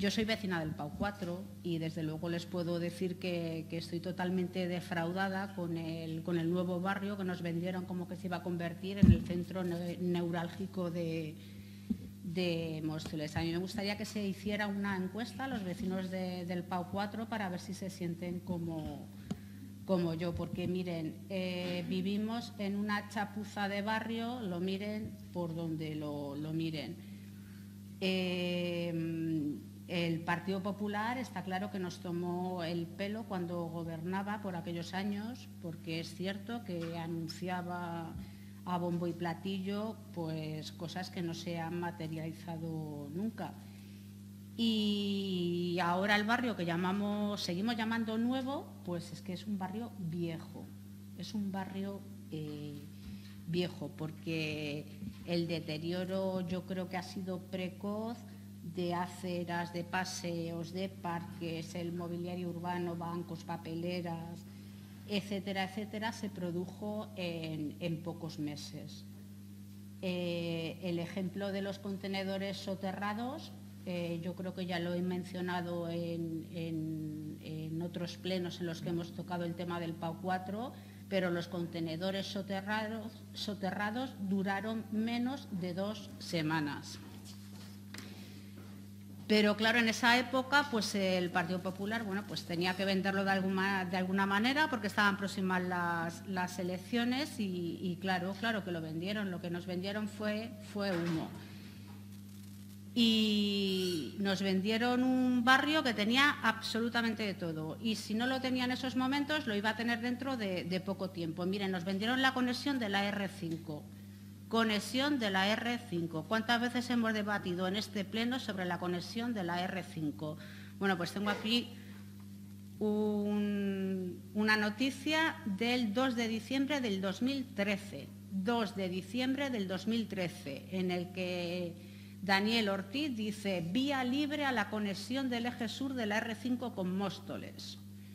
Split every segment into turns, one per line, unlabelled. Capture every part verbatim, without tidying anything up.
Yo soy vecina del Pau cuatro y desde luego les puedo decir que, que estoy totalmente defraudada con el, con el nuevo barrio que nos vendieron como que se iba a convertir en el centro ne neurálgico de, de Móstoles. A mí me gustaría que se hiciera una encuesta a los vecinos de, del Pau cuatro para ver si se sienten como, como yo, porque miren, eh, vivimos en una chapuza de barrio, lo miren por donde lo, lo miren. Eh, El Partido Popular está claro que nos tomó el pelo cuando gobernaba por aquellos años, porque es cierto que anunciaba a bombo y platillo pues cosas que no se han materializado nunca. Y ahora el barrio que llamamos, seguimos llamando nuevo, pues es que es un barrio viejo, es un barrio eh, viejo, porque el deterioro yo creo que ha sido precoz, de aceras, de paseos, de parques, el mobiliario urbano, bancos, papeleras, etcétera, etcétera, se produjo en, en pocos meses. Eh, el ejemplo de los contenedores soterrados, eh, yo creo que ya lo he mencionado en, en, en otros plenos en los que hemos tocado el tema del Pau cuatro, pero los contenedores soterrados, soterrados duraron menos de dos semanas. Pero claro, en esa época pues el Partido Popular bueno, pues tenía que venderlo de alguna, de alguna manera porque estaban próximas las, las elecciones y, y claro, claro que lo vendieron. Lo que nos vendieron fue, fue humo. Y nos vendieron un barrio que tenía absolutamente de todo. Y si no lo tenía en esos momentos, lo iba a tener dentro de, de poco tiempo. Miren, nos vendieron la conexión de la erre cinco. Conexión de la erre cinco. ¿Cuántas veces hemos debatido en este pleno sobre la conexión de la erre cinco? Bueno, pues tengo aquí un, una noticia del dos de diciembre del dos mil trece. dos de diciembre del dos mil trece, en el que Daniel Ortiz dice: vía libre a la conexión del eje sur de la erre cinco con Móstoles.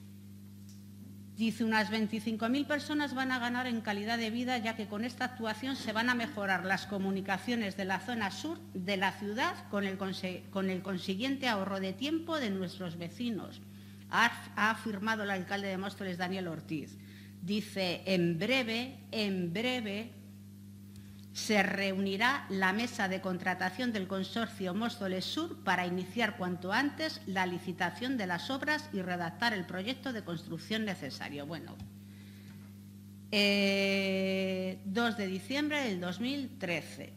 Dice, unas veinticinco mil personas van a ganar en calidad de vida, ya que con esta actuación se van a mejorar las comunicaciones de la zona sur de la ciudad con el, con el consiguiente ahorro de tiempo de nuestros vecinos, ha, ha afirmado el alcalde de Móstoles, Daniel Ortiz. Dice, en breve, en breve, se reunirá la mesa de contratación del consorcio Móstoles Sur para iniciar cuanto antes la licitación de las obras y redactar el proyecto de construcción necesario. Bueno, eh, dos de diciembre del dos mil trece.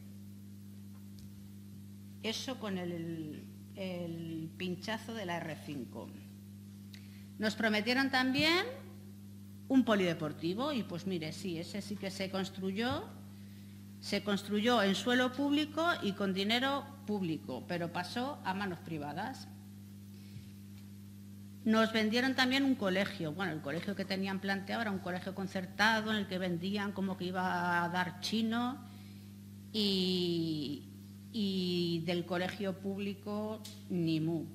Eso con el, el pinchazo de la erre cinco. Nos prometieron también un polideportivo y pues mire, sí, ese sí que se construyó. Se construyó en suelo público y con dinero público, pero pasó a manos privadas. Nos vendieron también un colegio. Bueno, el colegio que tenían planteado era un colegio concertado en el que vendían como que iba a dar chino y, y del colegio público ni mu.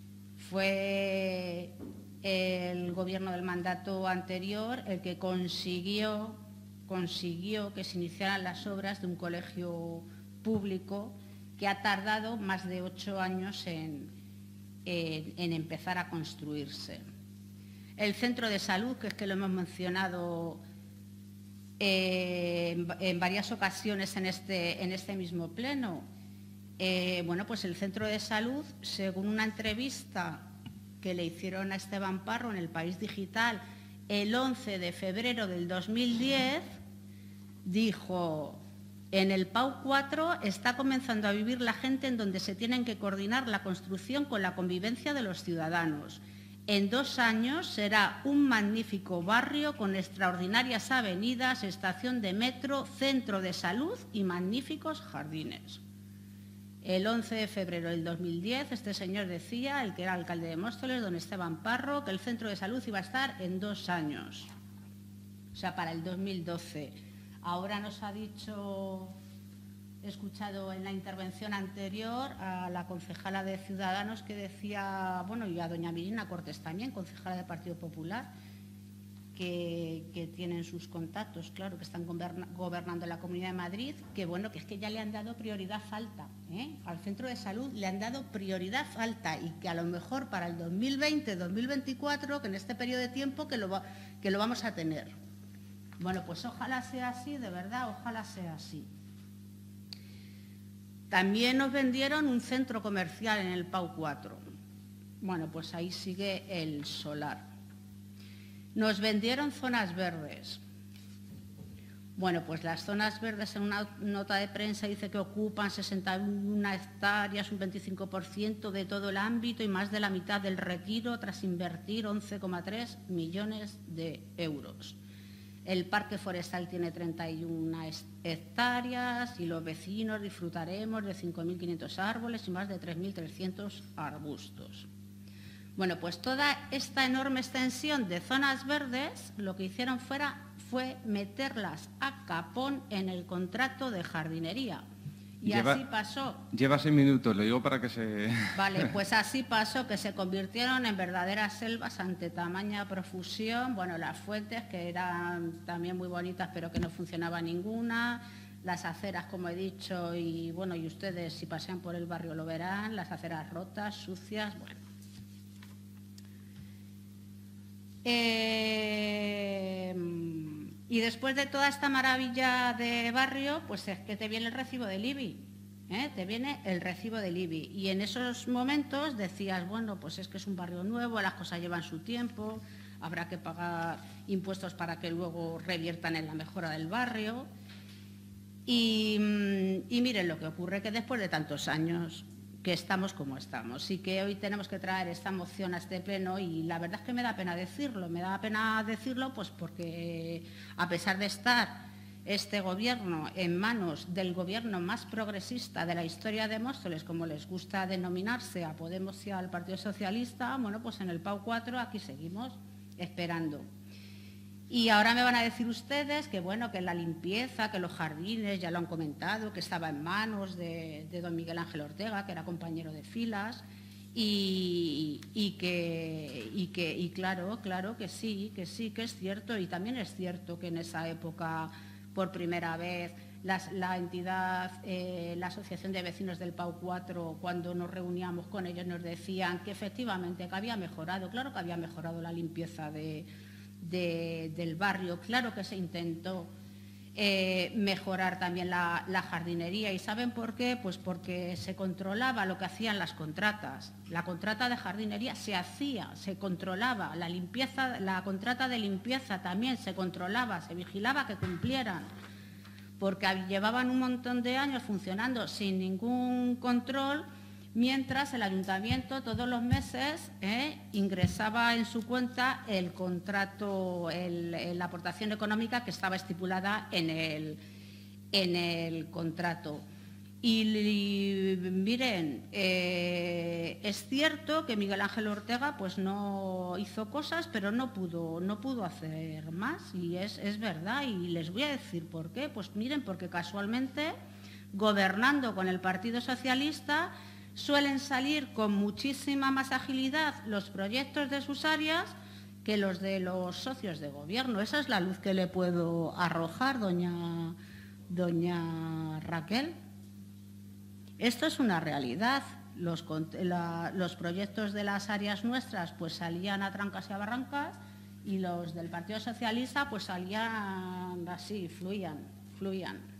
Fue el gobierno del mandato anterior el que consiguió consiguió que se iniciaran las obras de un colegio público que ha tardado más de ocho años en, en, en empezar a construirse. El centro de salud, que es que lo hemos mencionado eh, en, en varias ocasiones en este, en este mismo pleno, eh, bueno, pues el centro de salud, según una entrevista que le hicieron a Esteban Parro en El País Digital el once de febrero del dos mil diez, dijo, en el Pau cuatro está comenzando a vivir la gente en donde se tienen que coordinar la construcción con la convivencia de los ciudadanos. En dos años será un magnífico barrio con extraordinarias avenidas, estación de metro, centro de salud y magníficos jardines. El once de febrero del dos mil diez, este señor decía, el que era alcalde de Móstoles, don Esteban Parro, que el centro de salud iba a estar en dos años, o sea, para el dos mil doce. Ahora nos ha dicho, he escuchado en la intervención anterior a la concejala de Ciudadanos que decía, bueno, y a doña Mirina Cortés también, concejala del Partido Popular, que, que tienen sus contactos, claro, que están goberna, gobernando la Comunidad de Madrid, que bueno, que es que ya le han dado prioridad alta, ¿eh? Al centro de salud le han dado prioridad alta y que a lo mejor para el dos mil veinte, dos mil veinticuatro, que en este periodo de tiempo que lo, va, que lo vamos a tener. Bueno, pues ojalá sea así, de verdad, ojalá sea así. También nos vendieron un centro comercial en el Pau cuatro. Bueno, pues ahí sigue el solar. Nos vendieron zonas verdes. Bueno, pues las zonas verdes en una nota de prensa dice que ocupan sesenta y una hectáreas, un veinticinco por ciento de todo el ámbito y más de la mitad del retiro tras invertir once coma tres millones de euros. El parque forestal tiene treinta y una hectáreas y los vecinos disfrutaremos de cinco mil quinientos árboles y más de tres mil trescientos arbustos. Bueno, pues toda esta enorme extensión de zonas verdes lo que hicieron fuera, fue meterlas a capón en el contrato de jardinería. Y Lleva, así pasó.
Lleva seis minutos, lo digo para que se...
Vale, pues así pasó, que se convirtieron en verdaderas selvas ante tamaña profusión. Bueno, las fuentes, que eran también muy bonitas, pero que no funcionaba ninguna. Las aceras, como he dicho, y bueno, y ustedes si pasean por el barrio lo verán, las aceras rotas, sucias, bueno. Eh... Y después de toda esta maravilla de barrio, pues es que te viene el recibo del I B I, ¿eh? Te viene el recibo del I B I. Y en esos momentos decías, bueno, pues es que es un barrio nuevo, las cosas llevan su tiempo, habrá que pagar impuestos para que luego reviertan en la mejora del barrio. Y, y miren lo que ocurre, que después de tantos años que estamos como estamos y que hoy tenemos que traer esta moción a este pleno, y la verdad es que me da pena decirlo, me da pena decirlo pues porque a pesar de estar este gobierno en manos del gobierno más progresista de la historia de Móstoles, como les gusta denominarse a Podemos y al Partido Socialista, bueno, pues en el Pau cuatro aquí seguimos esperando. Y ahora me van a decir ustedes que, bueno, que la limpieza, que los jardines, ya lo han comentado, que estaba en manos de, de don Miguel Ángel Ortega, que era compañero de filas, y, y que, y que, y claro, claro que sí, que sí, que es cierto, y también es cierto que en esa época, por primera vez, las, la entidad, eh, la Asociación de Vecinos del Pau cuatro, cuando nos reuníamos con ellos, nos decían que efectivamente que había mejorado, claro que había mejorado la limpieza de... De, del barrio, claro que se intentó eh, mejorar también la, la jardinería. ¿Y saben por qué? Pues porque se controlaba lo que hacían las contratas. La contrata de jardinería se hacía, se controlaba, la limpieza, la contrata de limpieza también se controlaba, se vigilaba que cumplieran, porque llevaban un montón de años funcionando sin ningún control, mientras el ayuntamiento todos los meses eh, ingresaba en su cuenta el contrato, el, la aportación económica que estaba estipulada en el, en el contrato. Y, y miren, eh, es cierto que Miguel Ángel Ortega pues no hizo cosas, pero no pudo, no pudo hacer más, y es, es verdad, y les voy a decir por qué. Pues miren, porque casualmente, gobernando con el Partido Socialista, suelen salir con muchísima más agilidad los proyectos de sus áreas que los de los socios de gobierno. Esa es la luz que le puedo arrojar, doña, doña Raquel. Esto es una realidad. Los, la, los proyectos de las áreas nuestras pues salían a trancas y a barrancas, y los del Partido Socialista pues salían así, fluían, fluían.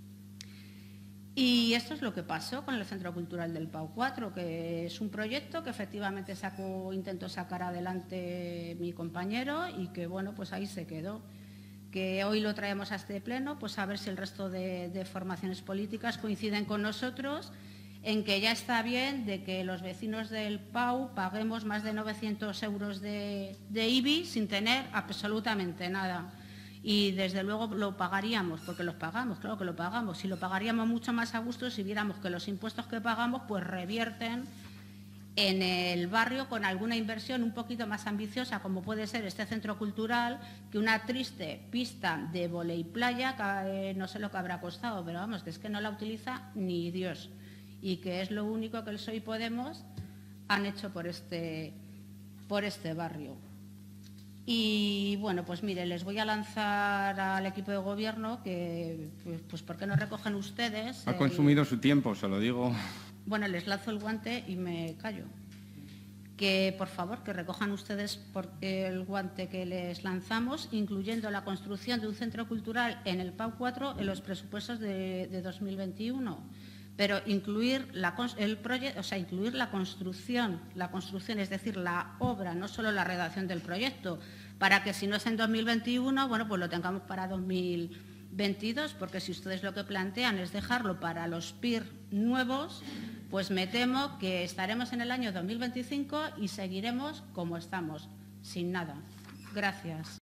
Y esto es lo que pasó con el Centro Cultural del Pau cuatro, que es un proyecto que efectivamente sacó, intentó sacar adelante mi compañero y que, bueno, pues ahí se quedó. Que hoy lo traemos a este pleno, pues a ver si el resto de, de formaciones políticas coinciden con nosotros en que ya está bien de que los vecinos del Pau paguemos más de novecientos euros de, de I B I sin tener absolutamente nada. Y desde luego lo pagaríamos, porque los pagamos, claro que lo pagamos, y lo pagaríamos mucho más a gusto si viéramos que los impuestos que pagamos pues revierten en el barrio con alguna inversión un poquito más ambiciosa, como puede ser este centro cultural, que una triste pista de vóley playa, que eh, no sé lo que habrá costado, pero vamos, que es que no la utiliza ni Dios, y que es lo único que el P S O E y Podemos han hecho por este, por este barrio. Y bueno, pues mire, les voy a lanzar al equipo de gobierno que, pues, pues ¿por qué no recogen ustedes?
Ha
el...
consumido su tiempo, se lo digo.
Bueno, les lanzo el guante y me callo. Que, por favor, que recojan ustedes el guante que les lanzamos, incluyendo la construcción de un centro cultural en el P A U cuatro en los presupuestos de, de dos mil veintiuno. Pero incluir la, el proyecto, o sea, incluir la construcción, la construcción, es decir, la obra, no solo la redacción del proyecto, para que si no es en dos mil veintiuno, bueno, pues lo tengamos para dos mil veintidós, porque si ustedes lo que plantean es dejarlo para los P I R nuevos, pues me temo que estaremos en el año dos mil veinticinco y seguiremos como estamos, sin nada. Gracias.